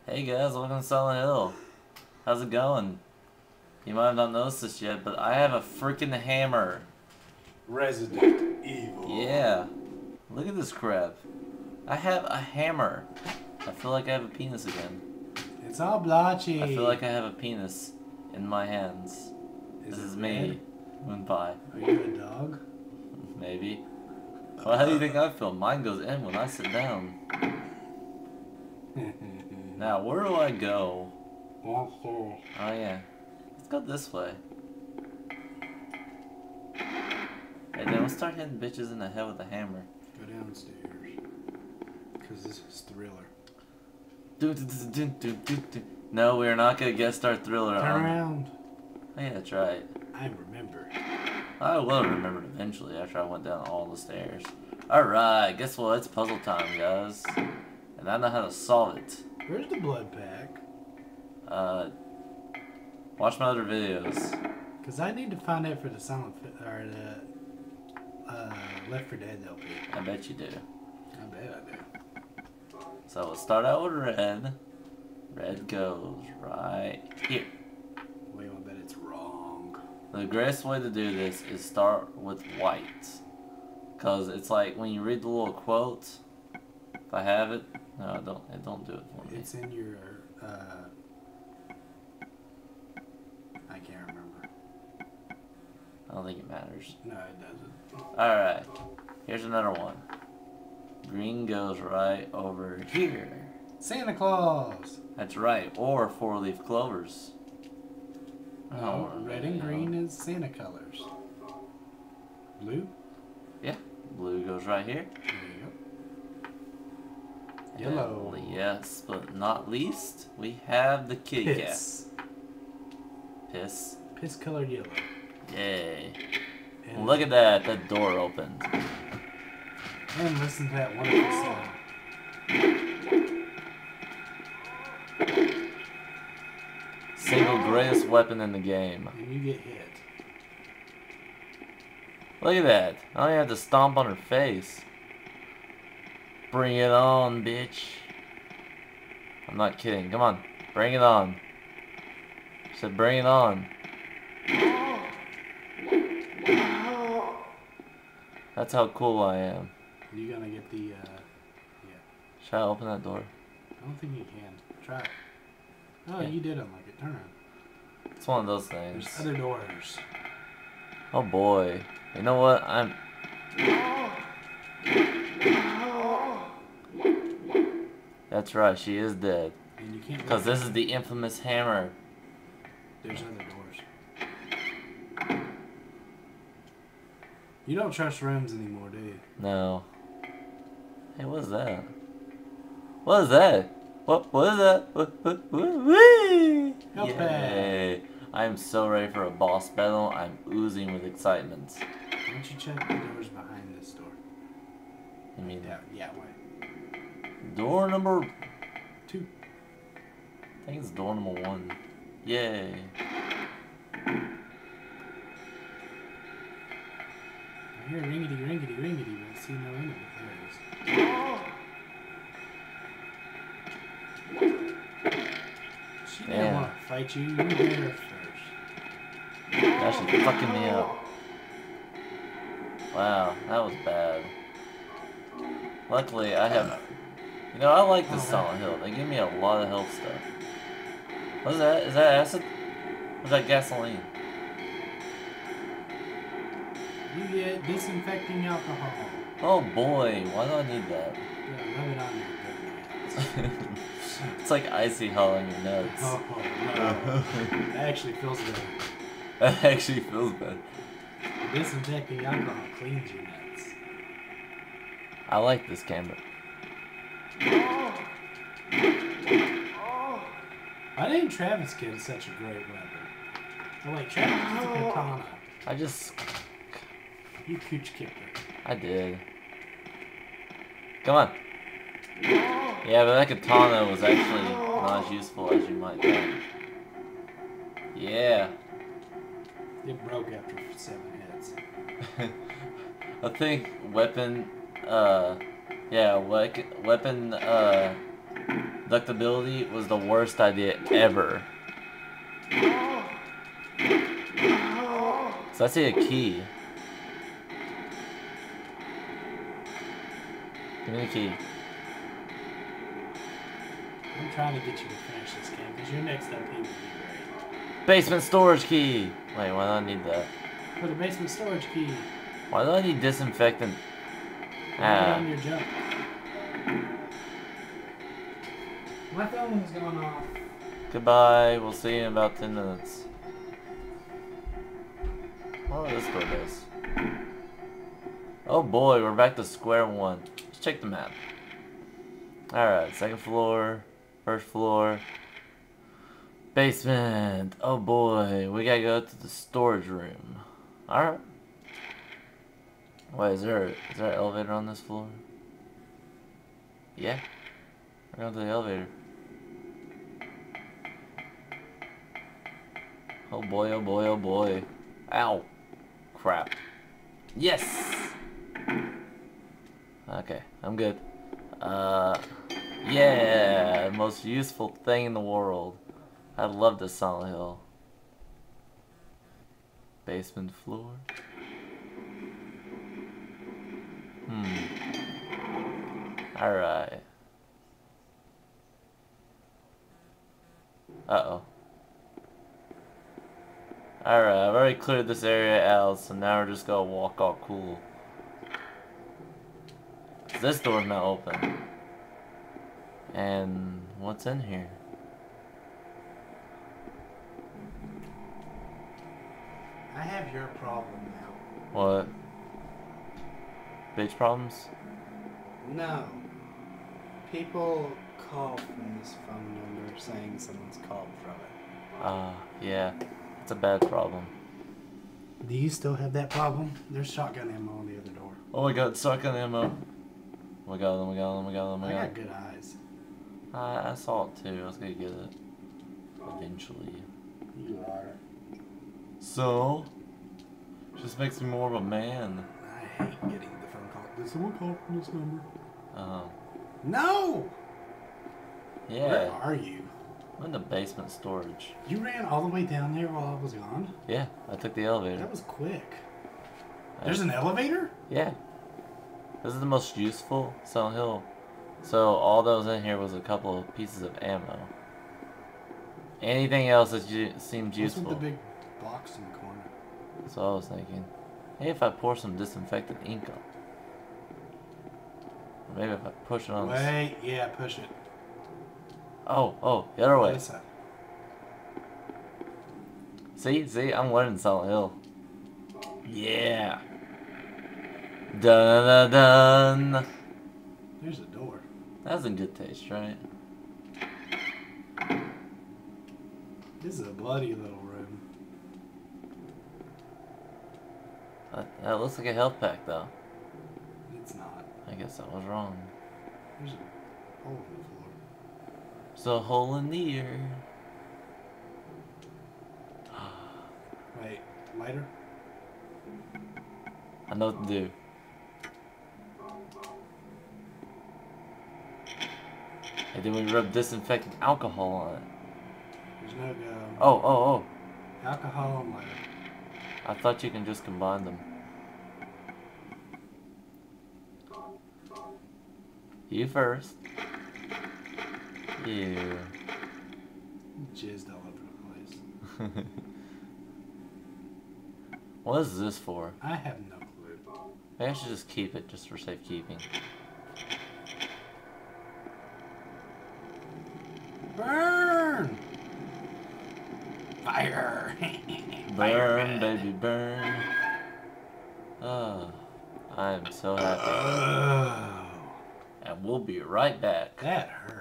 Hey guys, welcome to Silent Hill. How's it going? You might have not noticed this yet, but I have a freaking hammer. Resident Evil. Yeah. Look at this crap. I have a hammer. I feel like I have a penis again. It's all blotchy. I feel like I have a penis in my hands. This is me, Moon Pie. Are you a dog? Maybe. Well, how do you think I feel? Mine goes in when I sit down. Now, where do I go? Downstairs. Oh yeah. Let's go this way. Hey, then we'll start hitting bitches in the head with a hammer. Go downstairs. Because this is Thriller. No, we are not going to guest star Thriller. Turn around. Oh yeah, that's right. I remember. I will remember it eventually after I went down all the stairs. Alright, guess what? It's puzzle time, guys. And I know how to solve it. Where's the blood pack? Watch my other videos. Because I need to find out for the the Left 4 Dead LP. I bet you do. I bet I do. So we'll start out with red. Red goes right here. Wait, I bet it's wrong. The greatest way to do this is start with white. Because it's like when you read the little quote, if I have it, no, it don't do it for me. It's in your, I can't remember. I don't think it matters. No, it doesn't. Alright, here's another one. Green goes right over here. Santa Claus! That's right, or four-leaf clovers. No, red and green is Santa colors. Blue? Yeah, blue goes right here. Yep. Yellow. And yes, but not least, we have the kitty cat. Piss. Piss. Piss colored yellow. Yay. And Look at that, that door opened. And listen to that wonderful song. Single greatest weapon in the game. And you get hit. Look at that. I only have to stomp on her face. Bring it on, bitch. I'm not kidding. Come on. Bring it on. I said bring it on. That's how cool I am. You gonna get the, yeah. Should I open that door? I don't think you can. Try it. Oh, Yeah. you did unlock it. Turn around. It's one of those things. There's other doors. Oh boy. You know what? That's right, she is dead. And you can't. Because this is the infamous hammer. There's other doors. You don't trust rooms anymore, do you? No. Hey, what is that? What is that? What is that? Whee! Help Yay! I am so ready for a boss battle. I'm oozing with excitement. Why don't you check the doors behind this door? I mean, Yeah, wait. door number... 2. I think it's door number 1. Yay. I hear ringity, ringity, ringity, but I see no enemy. There it is. She didn't want to fight you. You were there first. Now she's fucking me up. Wow, that was bad. Luckily, I have... You know, I like this Silent Hill. They give me a lot of health stuff. What is that? Is that acid? Or is that gasoline? You get disinfecting alcohol. Oh boy, why do I need that? Yeah, rub it on your good It's like icy hot on your nuts. Oh, no. That actually feels good. That actually feels bad. Disinfecting alcohol cleans your nuts. I like this camera. Why didn't Travis get such a great weapon? Oh wait, Travis is a katana. I just... You cooch kicker. I did. Come on. Yeah, but that katana was actually not as useful as you might think. Yeah. It broke after 7 hits. I think weapon, weapon, Deductibility was the worst idea ever. So I see a key. Give me the key. I'm trying to get you to finish this game because your next LP would be great. Basement storage key! Wait, why do I need that? For the basement storage key. Why do I need disinfectant? Right on your jump. My phone is going off. Goodbye, we'll see you in about 10 minutes. Oh, this door does. Oh boy, we're back to square one. Let's check the map. Alright, second floor, first floor, basement. Oh boy, we gotta go to the storage room. Alright. Wait, is there an elevator on this floor? Yeah. We're going to the elevator. Oh boy, oh boy, oh boy. Ow. Crap. Yes! Okay, I'm good. Yeah, most useful thing in the world. I love this Silent Hill. Basement floor. Alright. Uh-oh. Alright, I've already cleared this area out, so now we're just gonna walk all cool. This door's not open. And what's in here? I have your problem now. What? Bitch problems? No. People call from this phone number saying someone's called from it. Yeah. It's a bad problem. Do you still have that problem? There's shotgun ammo on the other door. Oh my god, shotgun ammo. Oh my god, oh my god, oh my god, oh my god. I got good eyes. I saw it too. I was gonna get it. Eventually. You are. So? Just makes me more of a man. I hate getting the phone call. Did someone call from this number? Yeah. No! Where are you? I'm in the basement storage. You ran all the way down there while I was gone? Yeah, I took the elevator. That was quick. There's an elevator? Yeah. This is the most useful Silent Hill. So all that was in here was a couple of pieces of ammo. Anything else that seemed useful? What's with the big box in the corner? That's what I was thinking. Hey, if I pour some disinfectant ink on. Or maybe if I push it on. Wait, yeah, push it. Oh, the other way. This side. See, I'm learning Silent Hill. Yeah. Dun dun dun. There's a door. That's in good taste, right? This is a bloody little room. That looks like a health pack, though. It's not. I guess I was wrong. There's a hole in the floor. There's a hole in the ear. Wait, lighter? I know what to do. And then we rub disinfectant alcohol on it. There's no go. Oh. Alcohol and lighter. I thought you can just combine them. You first. You. Jizzed all over the place. What is this for? I have no clue. Maybe I should just keep it, just for safekeeping. Burn! Fire! Burn, baby, burn. Oh, I am so happy. Oh, And we'll be right back. that hurt.